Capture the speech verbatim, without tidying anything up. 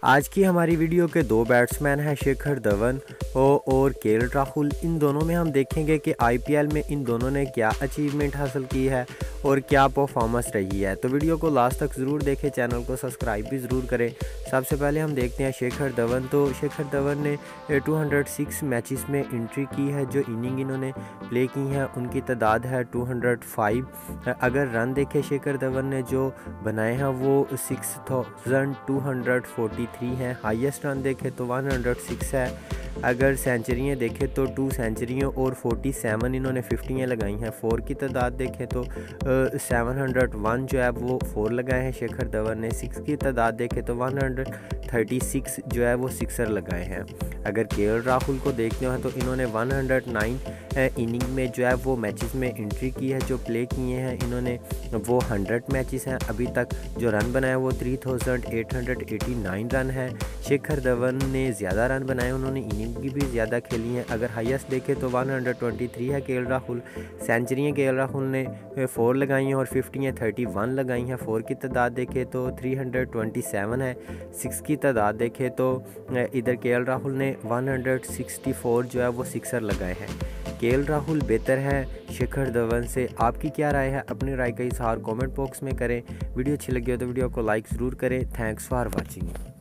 आज की हमारी वीडियो के दो बैट्समैन हैं शिखर धवन और केएल राहुल। इन दोनों में हम देखेंगे कि आईपीएल में इन दोनों ने क्या अचीवमेंट हासिल की है और क्या परफॉर्मेंस रही है। तो वीडियो को लास्ट तक ज़रूर देखें, चैनल को सब्सक्राइब भी ज़रूर करें। सबसे पहले हम देखते हैं शिखर धवन। तो शिखर धवन ने दो सौ छह मैचेस में एंट्री की है। जो इनिंग इन्होंने प्ले की हैं उनकी तादाद है दो सौ पाँच। अगर रन देखें शिखर धवन ने जो बनाए हैं वो six thousand two hundred forty three हैं। हाईएस्ट रन देखें तो एक सौ छह है। अगर सेंचुरियाँ देखें तो टू सेंचुरियों और सैंतालीस इन्होंने फिफ्टियाँ लगाई हैं। फोर की तादाद देखें तो सेवन हंड्रेड वन जो है वो फोर लगाए हैं शिखर धवन ने। सिक्स की तादाद देखें तो वन हंड्रेड थर्टी सिक्स जो है वो सिक्सर लगाए हैं। अगर केएल राहुल को देखते हैं तो इन्होंने वन हंड्रेड नाइन इनिंग में जो है वो मैचेस में एंट्री की है। जो प्ले किए हैं इन्होंने वो हंड्रेड मैचेस हैं। अभी तक जो रन बनाए वो three thousand eight hundred eighty nine run है। शिखर धवन ने ज़्यादा रन बनाए, उन्होंने इनिंग की भी ज़्यादा खेली हैं। अगर हाईएस्ट देखें तो वन हंड्रेड ट्वेंटी थ्री है केएल राहुल। सेंचुरियाँ केएल राहुल ने फोर लगाई हैं और फिफ्टियाँ थर्टी वन लगाई हैं। फोर की तादाद देखें तो थ्री हंड्रेड ट्वेंटी सेवन है। सिक्स की तादाद देखें तो इधर केएल राहुल ने वन हंड्रेड सिक्सटी फोर जो है वो सिक्सर लगाए हैं। केएल राहुल बेहतर है शिखर धवन से। आपकी क्या राय है? अपनी राय का इज़हार कमेंट बॉक्स में करें। वीडियो अच्छी लगी हो तो वीडियो को लाइक ज़रूर करें। Thanks for watching.